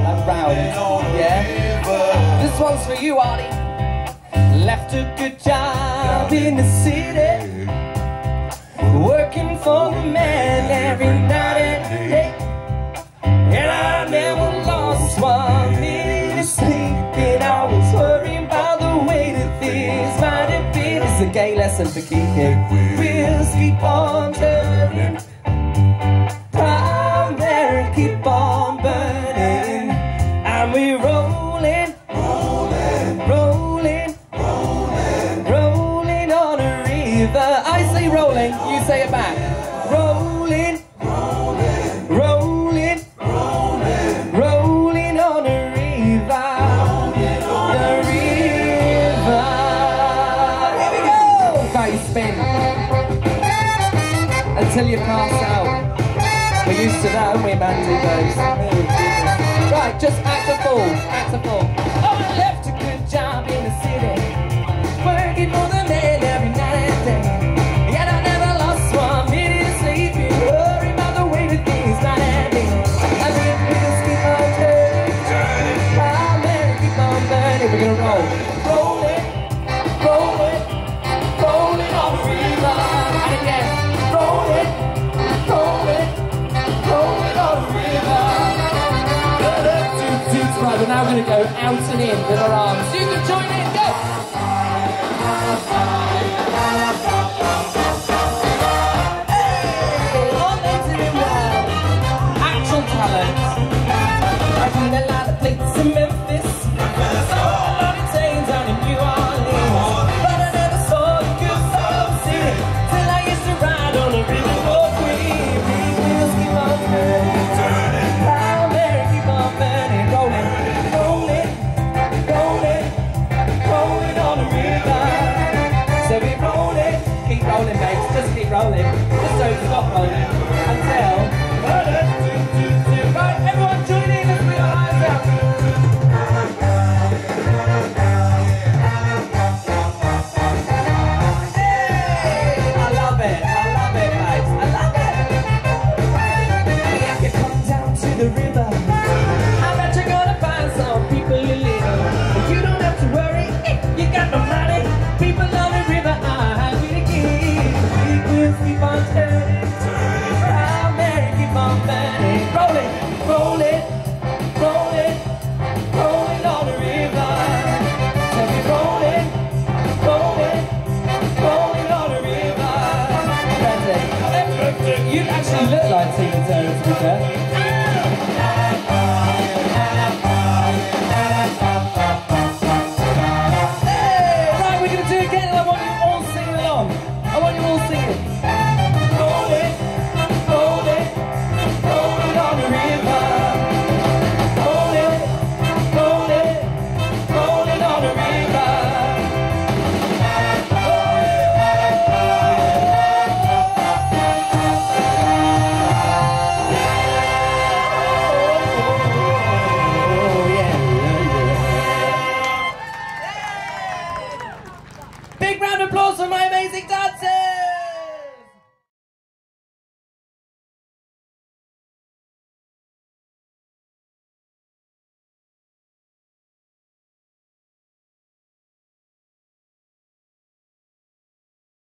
round. Yeah? This one's for you, Artie. Left a good job in the city, working for the man every night and day. And I never lost 1 minute of sleep, and I was worrying about the way that this might have been. It's a gay lesson for Kiki. Wheels keep on turning, primary keep on burning, and we're rolling, rolling, rolling, rolling, rolling on a river. I say rolling, you say it back. Rolling, rolling, rolling, rolling, rolling on a river, the river. Here we go. Face spin until you pass out. We're used to that, aren't we, Mandy boys? Right, just act a fool, act a fool. Oh, I left a good job in the city, working for the man every night and day. Yet I never lost 1 minute of sleep, worrying about the way that things might have been. And the wheels keep on turning, oh man, keep on burning. We're gonna roll, rolling, rolling, rolling on the river. And again, rolling, rolling, rolling on the river. Right, we're now going to go out and in with our arms. You can join in, go! Hey, all legs in well. Actual talent. I've seen a lot of places in Memphis, so a lot of chains down in New Orleans, but I never saw the good soul city till I used to ride on a river for free. Wheels keep on turning, how Mary keep on burning, rolling, rolling, rolling, rolling on the river. So we roll it, keep rolling, babes, just keep rolling, just don't stop rolling until